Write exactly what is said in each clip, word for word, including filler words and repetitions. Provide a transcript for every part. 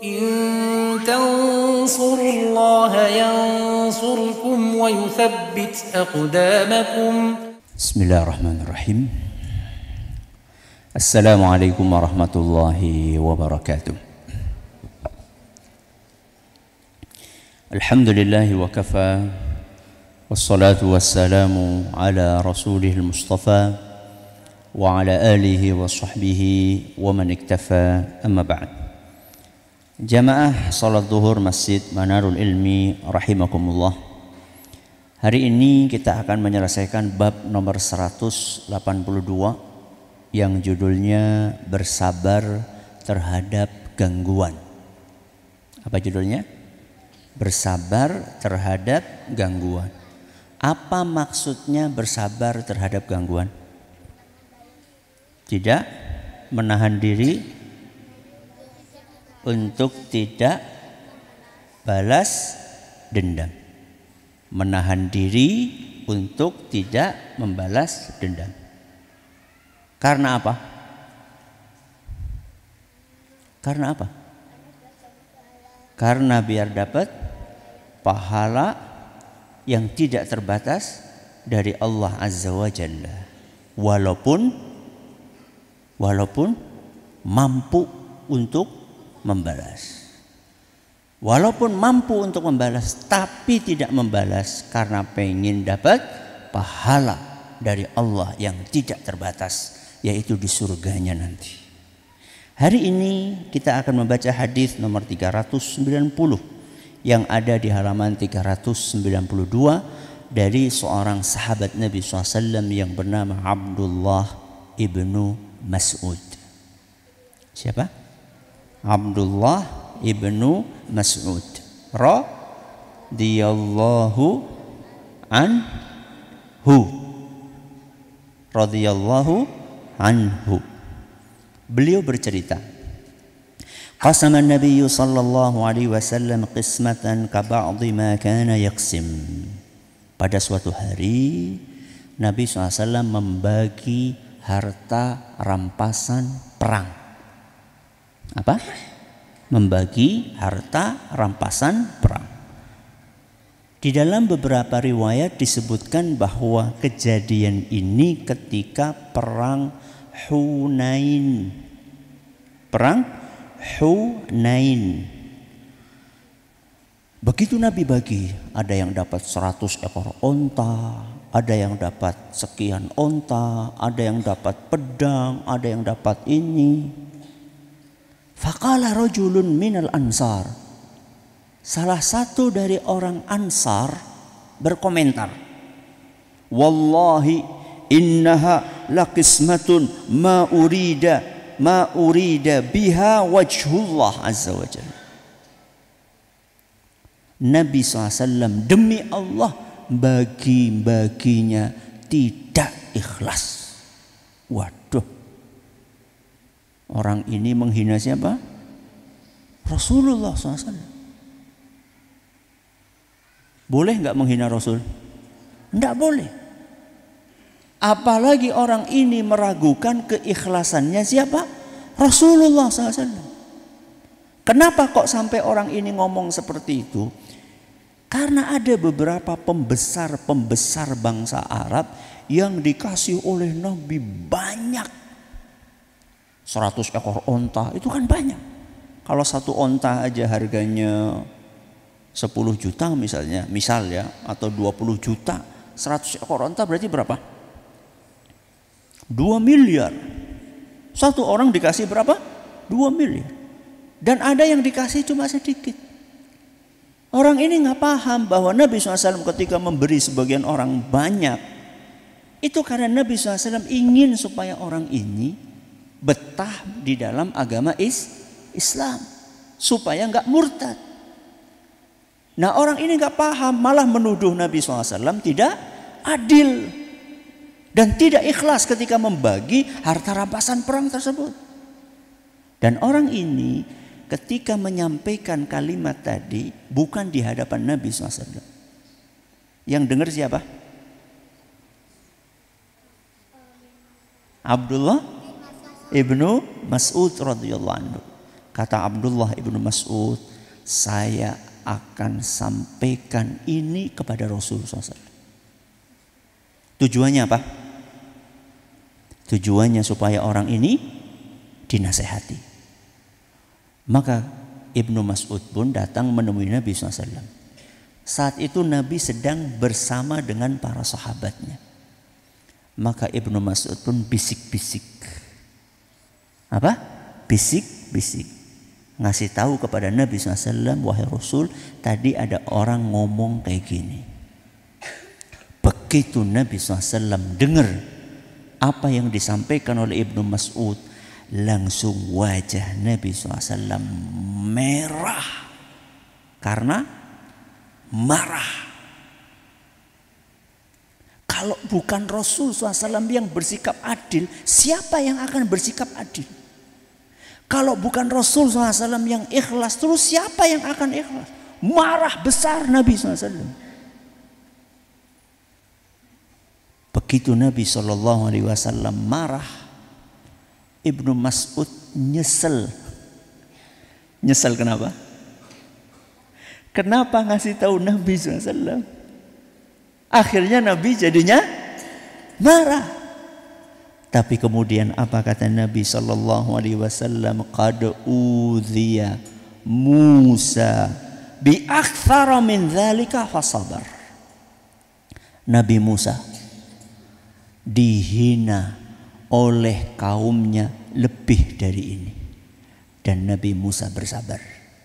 In tansurullaha yansurkum wa yuthabbit aqdamakum. Bismillahirrahmanirrahim. Assalamualaikum warahmatullahi wabarakatuh. Alhamdulillahi wa kafa, wassalatu wassalamu ala rasulihil mustafa wa ala alihi wa sahbihi wa man iktafa, amma ba'd. Jamaah salat zuhur Masjid Manarul Ilmi rahimakumullah. Hari ini kita akan menyelesaikan bab nomor seratus delapan puluh dua yang judulnya bersabar terhadap gangguan. Apa judulnya? Bersabar terhadap gangguan. Apa maksudnya bersabar terhadap gangguan? Tidak menahan diri untuk tidak balas dendam. Menahan diri untuk tidak membalas dendam. Karena apa? Karena apa? Karena biar dapat pahala yang tidak terbatas dari Allah Azza wa Jalla, walaupun walaupun mampu untuk membalas. Walaupun mampu untuk membalas tapi tidak membalas karena pengen dapat pahala dari Allah yang tidak terbatas, yaitu di surganya nanti. Hari ini kita akan membaca hadis nomor tiga ratus sembilan puluh yang ada di halaman tiga ratus sembilan puluh dua dari seorang sahabat Nabi shallallahu alaihi wasallam yang bernama Abdullah ibnu Mas'ud. Siapa? Abdullah ibnu Mas'ud radhiyallahu anhu. Radhiyallahu anhu. Beliau bercerita, qasama an-nabiy sallallahu alaihi wasallam qismatan ka ba'dhi ma kana yaqsim. Pada suatu hari Nabi shallallahu alaihi wasallam membagi harta rampasan perang. Apa? Membagi harta rampasan perang. Di dalam beberapa riwayat disebutkan bahwa kejadian ini ketika perang Hunain. Perang Hunain. Begitu Nabi bagi, ada yang dapat seratus ekor onta, ada yang dapat sekian onta, ada yang dapat pedang, ada yang dapat ini. Faqala rajulun minal ansar. Salah satu dari orang Ansar berkomentar, wallahi innaha laqismatun ma urida ma urida biha wajhullah azza wa jalla. Nabi shallallahu alaihi wasallam demi Allah bagi-baginya tidak ikhlas. Waduh, orang ini menghina siapa? Rasulullah shallallahu alaihi wasallam. Boleh nggak menghina Rasul? Nggak boleh. Apalagi orang ini meragukan keikhlasannya siapa? Rasulullah shallallahu alaihi wasallam. Kenapa kok sampai orang ini ngomong seperti itu? Karena ada beberapa pembesar-pembesar bangsa Arab yang dikasih oleh Nabi banyak. seratus ekor onta itu kan banyak. Kalau satu onta aja harganya sepuluh juta misalnya, misal ya, atau dua puluh juta, seratus ekor onta berarti berapa? dua miliar. Satu orang dikasih berapa? dua miliar. Dan ada yang dikasih cuma sedikit. Orang ini nggak paham bahwa Nabi shallallahu alaihi wasallam ketika memberi sebagian orang banyak, itu karena Nabi shallallahu alaihi wasallam ingin supaya orang ini betah di dalam agama is Islam, supaya nggak murtad. Nah, orang ini nggak paham, malah menuduh Nabi shallallahu alaihi wasallam tidak adil dan tidak ikhlas ketika membagi harta rampasan perang tersebut. Dan orang ini ketika menyampaikan kalimat tadi bukan di hadapan Nabi shallallahu alaihi wasallam. Yang dengar siapa? Abdullah ibnu Mas'ud radhiyallahu anhu. Kata Abdullah ibnu Mas'ud, saya akan sampaikan ini kepada Rasulullah shallallahu alaihi wasallam. Tujuannya apa? Tujuannya supaya orang ini dinasehati. Maka Ibnu Mas'ud pun datang menemui Nabi shallallahu alaihi wasallam. Saat itu Nabi sedang bersama dengan para sahabatnya. Maka Ibnu Mas'ud pun bisik-bisik. Apa? Bisik-bisik. Ngasih tahu kepada Nabi shallallahu alaihi wasallam, wahai Rasul, tadi ada orang ngomong kayak gini. Begitu Nabi shallallahu alaihi wasallam dengar apa yang disampaikan oleh Ibnu Mas'ud, langsung wajah Nabi shallallahu alaihi wasallam merah karena marah. Kalau bukan Rasul shallallahu alaihi wasallam yang bersikap adil, siapa yang akan bersikap adil? Kalau bukan Rasul shallallahu alaihi wasallam yang ikhlas, terus siapa yang akan ikhlas? Marah besar Nabi shallallahu alaihi wasallam. Begitu Nabi shallallahu alaihi wasallam marah, Ibnu Mas'ud nyesel. Nyesel kenapa? Kenapa ngasih tahu Nabi shallallahu alaihi wasallam? Akhirnya Nabi jadinya marah. Tapi kemudian apa kata Nabi sallallahu alaihi wasallam? Qad udhiya Musa bi aktsara min dzalika fasabar. Nabi Musa dihina oleh kaumnya lebih dari ini, dan Nabi Musa bersabar.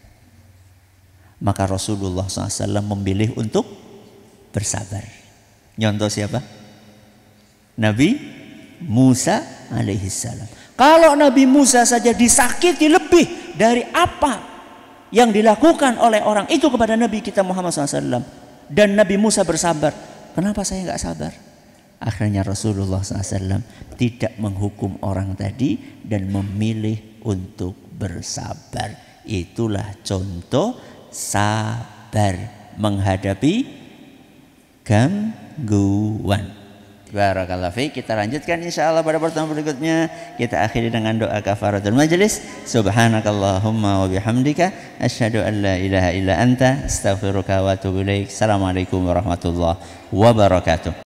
Maka Rasulullah shallallahu alaihi wasallam memilih untuk bersabar. Nyontoh siapa? Nabi Musa alaihissalam. Kalau Nabi Musa saja disakiti lebih dari apa yang dilakukan oleh orang itu kepada Nabi kita Muhammad shallallahu alaihi wasallam, dan Nabi Musa bersabar, kenapa saya nggak sabar? Akhirnya Rasulullah shallallahu alaihi wasallam tidak menghukum orang tadi dan memilih untuk bersabar. Itulah contoh sabar menghadapi gangguan. Barakallahu fiik. Kita lanjutkan insyaallah pada pertemuan berikutnya. Kita akhiri dengan doa kafaratul majlis. Subhanakallahumma wa bihamdika asyhadu an la ilaha illa anta astaghfiruka wa atubu ilaik. Assalamualaikum warahmatullahi wabarakatuh.